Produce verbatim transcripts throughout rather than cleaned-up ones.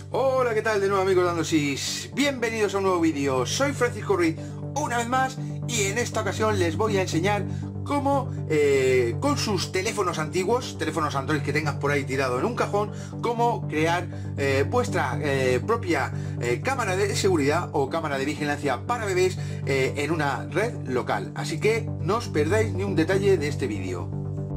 Hola, ¿qué tal? De nuevo, amigos de Andosis. Bienvenidos a un nuevo vídeo. Soy Francisco Ruiz, una vez más, y en esta ocasión les voy a enseñar cómo eh, con sus teléfonos antiguos, teléfonos Android que tengas por ahí tirado en un cajón, cómo crear eh, vuestra eh, propia eh, cámara de seguridad o cámara de vigilancia para bebés eh, en una red local. Así que no os perdáis ni un detalle de este vídeo.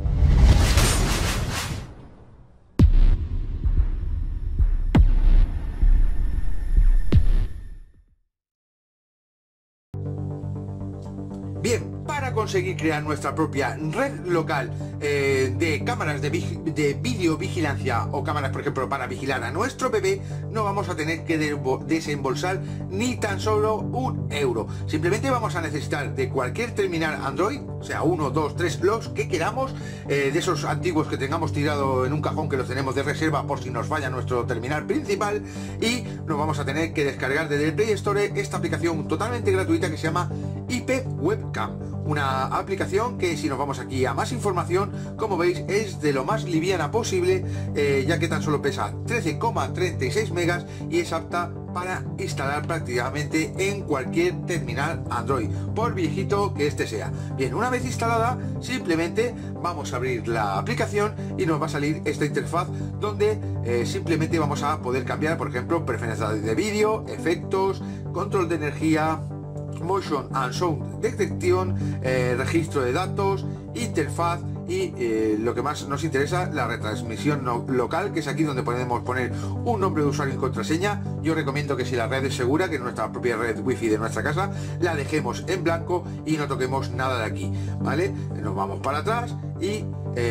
Bien, para conseguir crear nuestra propia red local eh, de cámaras de, de videovigilancia o cámaras, por ejemplo, para vigilar a nuestro bebé, no vamos a tener que desembolsar ni tan solo un euro. Simplemente vamos a necesitar de cualquier terminal Android, o sea, uno, dos, tres, los que queramos, eh, de esos antiguos que tengamos tirado en un cajón que los tenemos de reserva por si nos falla nuestro terminal principal, y nos vamos a tener que descargar desde el Play Store esta aplicación totalmente gratuita que se llama I P Webcam, una aplicación que, si nos vamos aquí a más información, como veis, es de lo más liviana posible, eh, ya que tan solo pesa trece coma treinta y seis megas y es apta para instalar prácticamente en cualquier terminal Android, por viejito que este sea. Bien, una vez instalada, simplemente vamos a abrir la aplicación y nos va a salir esta interfaz donde eh, simplemente vamos a poder cambiar, por ejemplo, preferencias de vídeo, efectos, control de energía, motion and sound detección, eh, registro de datos, interfaz y eh, lo que más nos interesa, la retransmisión no local, que es aquí donde podemos poner un nombre de usuario y contraseña. Yo recomiendo que, si la red es segura, que nuestra propia red wifi de nuestra casa, la dejemos en blanco y no toquemos nada de aquí, ¿vale? Nos vamos para atrás y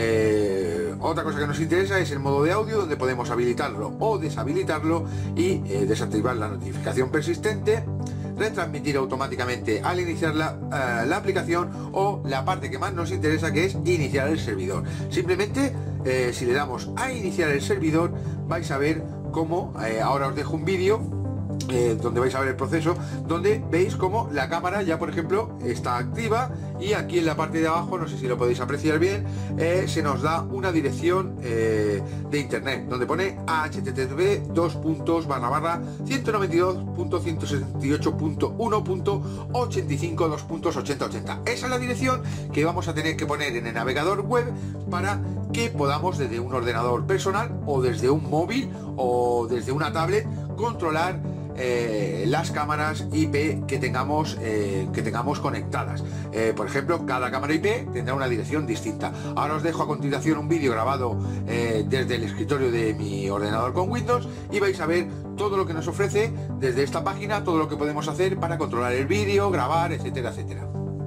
eh, otra cosa que nos interesa es el modo de audio, donde podemos habilitarlo o deshabilitarlo y eh, desactivar la notificación persistente, retransmitir automáticamente al iniciar la, uh, la aplicación, o la parte que más nos interesa, que es iniciar el servidor. Simplemente eh, si le damos a iniciar el servidor, vais a ver cómo, eh, ahora os dejo un vídeo Eh, donde vais a ver el proceso, donde veis cómo la cámara ya, por ejemplo, está activa, y aquí en la parte de abajo, no sé si lo podéis apreciar bien, eh, se nos da una dirección eh, de internet donde pone h t t p dos puntos barra barra ciento noventa y dos punto ciento setenta y ocho punto uno punto ochenta y cinco dos puntos ochenta ochenta. Esa es la dirección que vamos a tener que poner en el navegador web para que podamos, desde un ordenador personal o desde un móvil o desde una tablet, controlar Eh, las cámaras I P que tengamos eh, que tengamos conectadas. Eh, por ejemplo, cada cámara I P tendrá una dirección distinta. Ahora os dejo a continuación un vídeo grabado eh, desde el escritorio de mi ordenador con Windows, y vais a ver todo lo que nos ofrece desde esta página, todo lo que podemos hacer para controlar el vídeo, grabar, etcétera, etcétera.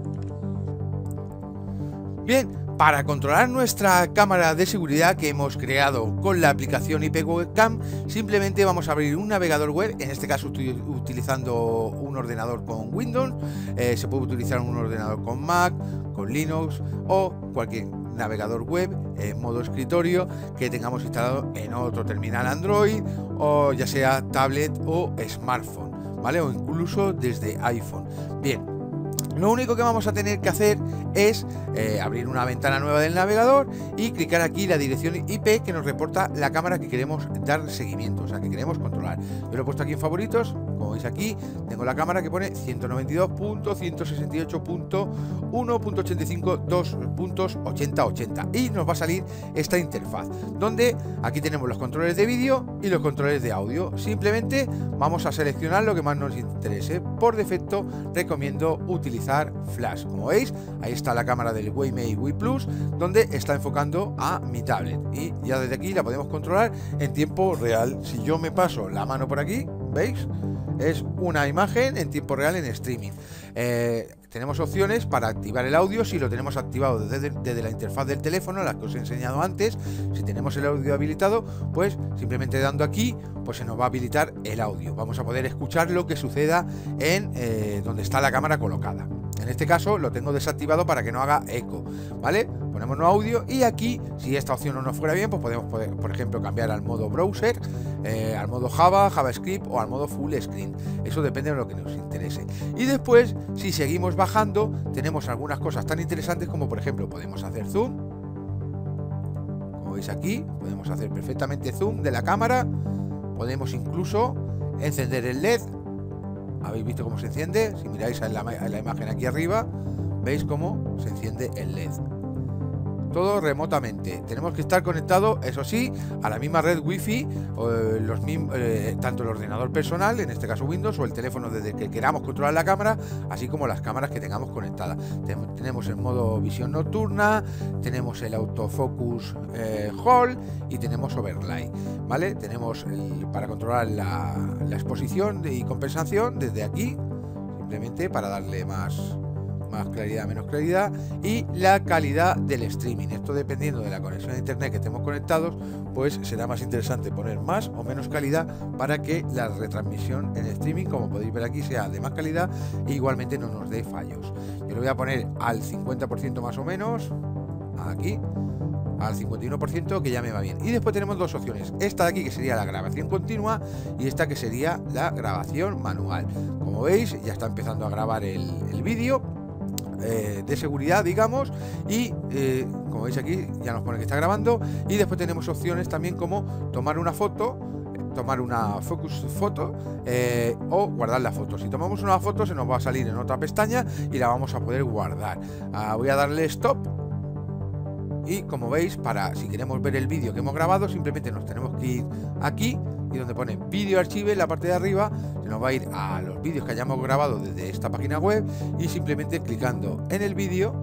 Bien, para controlar nuestra cámara de seguridad que hemos creado con la aplicación I P Webcam, simplemente vamos a abrir un navegador web. En este caso estoy utilizando un ordenador con Windows, eh, se puede utilizar un ordenador con Mac, con Linux o cualquier navegador web en modo escritorio que tengamos instalado en otro terminal Android, o ya sea tablet o smartphone, ¿vale? O incluso desde iPhone. Bien, lo único que vamos a tener que hacer es eh, abrir una ventana nueva del navegador y clicar aquí la dirección I P que nos reporta la cámara que queremos dar seguimiento, o sea, que queremos controlar. Yo lo he puesto aquí en favoritos. Como veis, aquí tengo la cámara que pone ciento noventa y dos punto ciento sesenta y ocho punto uno punto ochenta y cinco dos puntos ochenta ochenta, y nos va a salir esta interfaz donde aquí tenemos los controles de vídeo y los controles de audio. Simplemente vamos a seleccionar lo que más nos interese. Por defecto recomiendo utilizar flash. Como veis, ahí está la cámara del Weimate W Plus, donde está enfocando a mi tablet, y ya desde aquí la podemos controlar en tiempo real. Si yo me paso la mano por aquí, ¿veis? Es una imagen en tiempo real en streaming. Eh, tenemos opciones para activar el audio si lo tenemos activado desde, desde la interfaz del teléfono, las que os he enseñado antes. Si tenemos el audio habilitado, pues simplemente dando aquí, pues se nos va a habilitar el audio. Vamos a poder escuchar lo que suceda en eh, donde está la cámara colocada. En este caso lo tengo desactivado para que no haga eco, ¿vale? Ponemos no audio, y aquí, si esta opción no nos fuera bien, pues podemos, poder, por ejemplo, cambiar al modo browser, eh, al modo Java, JavaScript o al modo full screen. Eso depende de lo que nos interese. Y después, si seguimos bajando, tenemos algunas cosas tan interesantes como, por ejemplo, podemos hacer zoom. Como veis aquí, podemos hacer perfectamente zoom de la cámara, Podemos incluso encender el L E D. ¿Habéis visto cómo se enciende? Si miráis en la, en la imagen aquí arriba, veis cómo se enciende el L E D. Todo remotamente. Tenemos que estar conectados, eso sí, a la misma red wifi, eh, los mismos, eh, tanto el ordenador personal, en este caso Windows, o el teléfono desde que queramos controlar la cámara, así como las cámaras que tengamos conectadas. Ten tenemos el modo visión nocturna, tenemos el autofocus eh, Hall y tenemos overlay, ¿vale? Tenemos el, para controlar la, la exposición y compensación desde aquí, simplemente para darle más... más claridad, menos claridad, y la calidad del streaming. Esto dependiendo de la conexión a internet que estemos conectados, pues será más interesante poner más o menos calidad para que la retransmisión en streaming, como podéis ver aquí, sea de más calidad e igualmente no nos dé fallos. Yo lo voy a poner al cincuenta por ciento más o menos, aquí, al cincuenta y uno por ciento, que ya me va bien. Y después tenemos dos opciones, esta de aquí que sería la grabación continua y esta que sería la grabación manual. Como veis, ya está empezando a grabar el, el vídeo Eh, de seguridad, digamos, y eh, como veis aquí ya nos pone que está grabando. Y después tenemos opciones también como tomar una foto, tomar una focus foto eh, o guardar la foto. Si tomamos una foto se nos va a salir en otra pestaña y la vamos a poder guardar. Ah, voy a darle stop y como veis, para si queremos ver el vídeo que hemos grabado, simplemente nos tenemos que ir aquí y donde pone vídeo archive en la parte de arriba, se nos va a ir a los vídeos que hayamos grabado desde esta página web y simplemente clicando en el vídeo,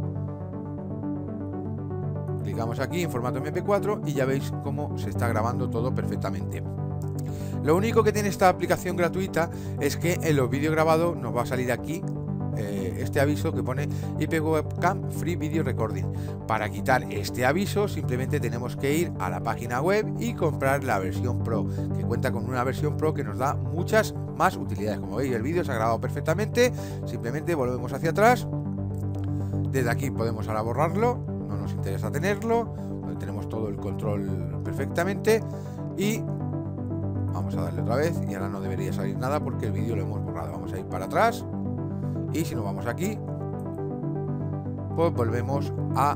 clicamos aquí en formato eme pe cuatro y ya veis cómo se está grabando todo perfectamente. Lo único que tiene esta aplicación gratuita es que en los vídeos grabados nos va a salir aquí eh, este aviso que pone I P Webcam Free Video Recording. Para quitar este aviso simplemente tenemos que ir a la página web y comprar la versión Pro, que cuenta con una versión Pro que nos da muchas más utilidades. Como veis, el vídeo se ha grabado perfectamente, simplemente volvemos hacia atrás. Desde aquí podemos ahora borrarlo, no nos interesa tenerlo, tenemos todo el control perfectamente y vamos a darle otra vez y ahora no debería salir nada porque el vídeo lo hemos borrado. Vamos a ir para atrás y si nos vamos aquí, pues volvemos a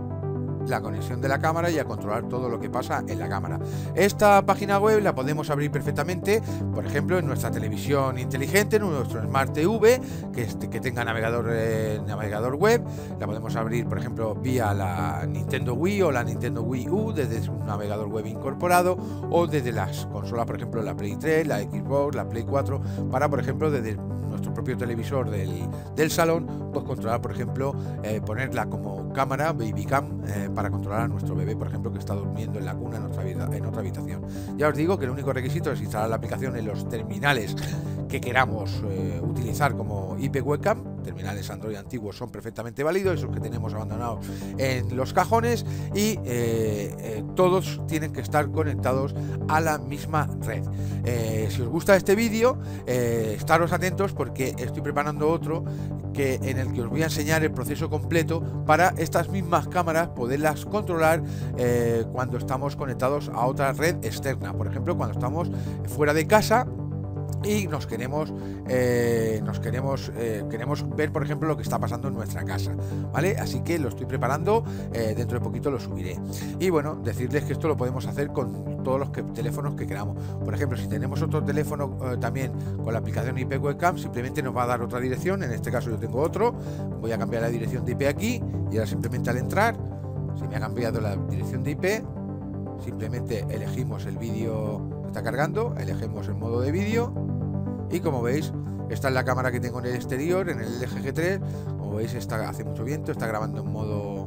la conexión de la cámara y a controlar todo lo que pasa en la cámara. Esta página web la podemos abrir perfectamente, por ejemplo, en nuestra televisión inteligente, en nuestro Smart T V, que, este, que tenga navegador, eh, navegador web. La podemos abrir, por ejemplo, vía la Nintendo Wii o la Nintendo Wii U, desde un navegador web incorporado, o desde las consolas, por ejemplo, la Play tres, la Xbox, la Play cuatro, para, por ejemplo, desde nuestro propio televisor del, del salón, pues controlar, por ejemplo, eh, ponerla como cámara, baby cam, eh, para controlar a nuestro bebé, por ejemplo, que está durmiendo en la cuna en otra, en otra habitación. Ya os digo que el único requisito es instalar la aplicación en los terminales que queramos eh, utilizar como I P Webcam. Terminales Android antiguos son perfectamente válidos, esos que tenemos abandonados en los cajones, y eh, eh, todos tienen que estar conectados a la misma red. Eh, si os gusta este vídeo, eh, estaros atentos porque estoy preparando otro que, en el que os voy a enseñar el proceso completo para estas mismas cámaras poderlas controlar eh, cuando estamos conectados a otra red externa. Por ejemplo, cuando estamos fuera de casa y nos queremos eh, nos queremos eh, queremos ver, por ejemplo, lo que está pasando en nuestra casa, ¿vale? Así que lo estoy preparando, eh, dentro de poquito lo subiré. Y bueno, decirles que esto lo podemos hacer con todos los que, teléfonos que queramos. Por ejemplo, si tenemos otro teléfono eh, también con la aplicación I P Webcam, simplemente nos va a dar otra dirección. En este caso yo tengo otro, voy a cambiar la dirección de I P aquí y ahora simplemente al entrar, si me ha cambiado la dirección de I P, simplemente elegimos el vídeo que está cargando, elegimos el modo de vídeo. Y como veis, esta es la cámara que tengo en el exterior, en el L G G tres. Como veis, está, hace mucho viento, está grabando en modo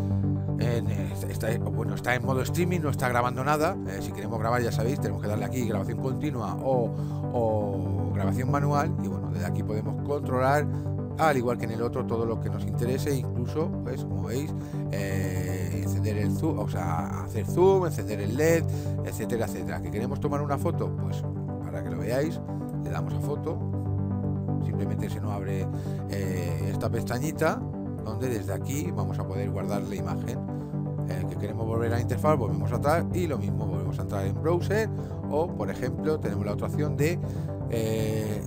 en, está, bueno, está en modo streaming, no está grabando nada. Eh, si queremos grabar, ya sabéis, tenemos que darle aquí grabación continua o, o grabación manual. Y bueno, desde aquí podemos controlar, al igual que en el otro, todo lo que nos interese, incluso, pues como veis, eh, encender el zoom, o sea, hacer zoom, encender el L E D, etcétera, etcétera. ¿Que queremos tomar una foto? Pues para que lo veáis, le damos a foto, simplemente se nos abre eh, esta pestañita donde desde aquí vamos a poder guardar la imagen. Eh, que queremos volver a la interfaz, volvemos atrás y lo mismo, volvemos a entrar en browser, o por ejemplo tenemos la otra opción de eh,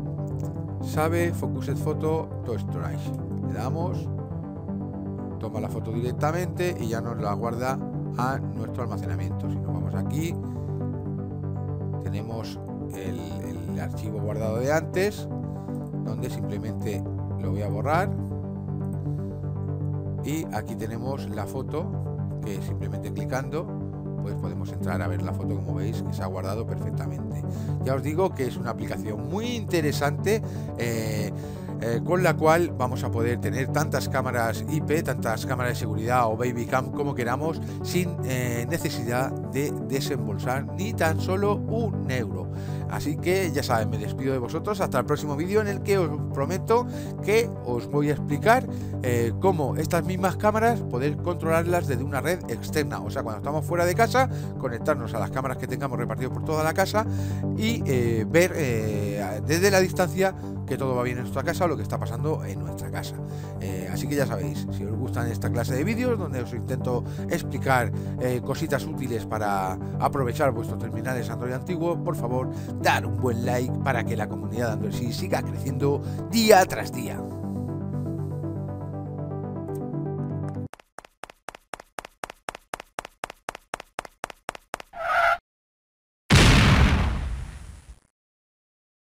Save Focused Photo to Storage. Le damos, toma la foto directamente y ya nos la guarda a nuestro almacenamiento. Si nos vamos aquí, tenemos el, el archivo guardado de antes, donde simplemente lo voy a borrar, y aquí tenemos la foto, que simplemente clicando pues podemos entrar a ver la foto, como veis que se ha guardado perfectamente. Ya os digo que es una aplicación muy interesante, eh, eh, con la cual vamos a poder tener tantas cámaras I P, tantas cámaras de seguridad o babycam como queramos, sin eh, necesidad de desembolsar ni tan solo un euro. Así que ya saben, me despido de vosotros hasta el próximo vídeo, en el que os prometo que os voy a explicar eh, cómo estas mismas cámaras poder controlarlas desde una red externa. O sea, cuando estamos fuera de casa, conectarnos a las cámaras que tengamos repartidas por toda la casa y eh, ver eh, desde la distancia que todo va bien en nuestra casa o lo que está pasando en nuestra casa. Eh, así que ya sabéis, si os gustan esta clase de vídeos donde os intento explicar eh, cositas útiles para aprovechar vuestros terminales Android antiguos, por favor, dar un buen like para que la comunidad de Android siga creciendo día tras día.